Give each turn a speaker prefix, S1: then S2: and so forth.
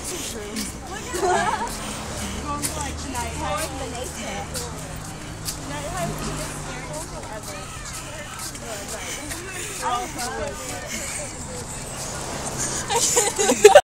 S1: Going to like nighttime. The nature. Nighttime is the scariest thing ever. Oh,